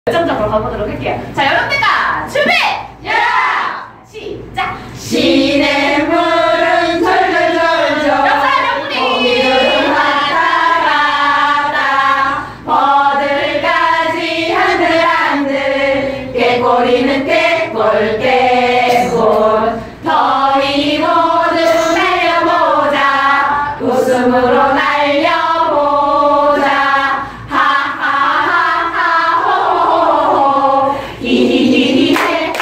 결정적으로 가보도록 할게요. 자, 여러분들과 준비! 시작! 시냇물은 절절절절 고기들은 왔다 갔다 버들까지 한들한들 꾀꼬리는 꾀꼴 꾀꼴 더위 모두 날려보자 웃음으로 날려보자 하하하하 호호호호 히히히히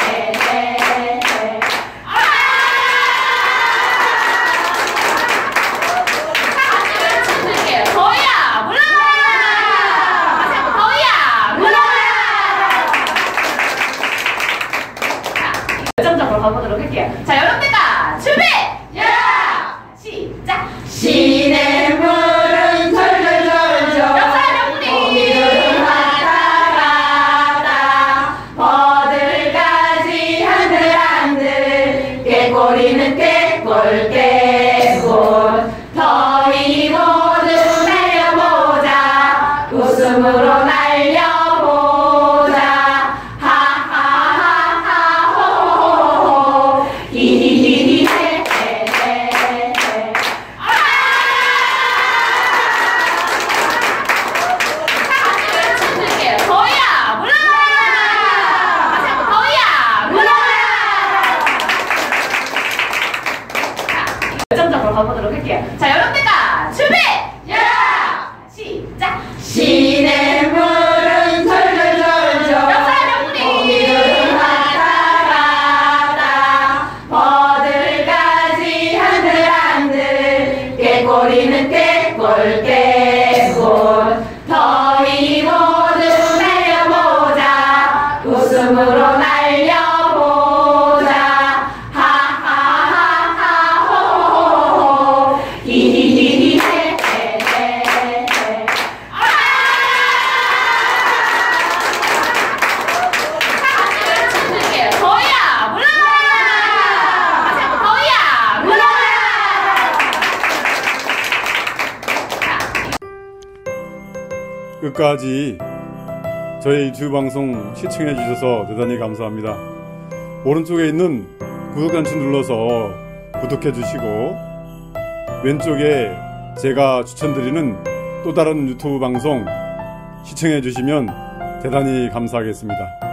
결정적으로 가보도록 할게요. 자, 여러분들과 준비! 시작! 시냇물은 절절절절 고기들은 왔다 갔다 버들까지 한들한들 꾀꼬리는 꾀꼴 꾀꼴 더위 모두 날려보자 웃음으로 날려보자 하하하하 호호호호 히히히히 결정적으로 가보도록 할게요. 자, 여러분들과 준비! 시작! 시냇물은 절절절절 고기들은 왔다 갔다 버들까지 한들한들 꾀꼬리는 꾀꼴 꾀꼴 더위 모두 날려보자 웃음으로 날려보자 하하하하 호호호호 히히히히 끝까지 저희 유튜브 방송 시청해 주셔서 대단히 감사합니다. 오른쪽에 있는 구독 단추 눌러서 구독해 주시고 왼쪽에 제가 추천드리는 또 다른 유튜브 방송 시청해 주시면 대단히 감사하겠습니다.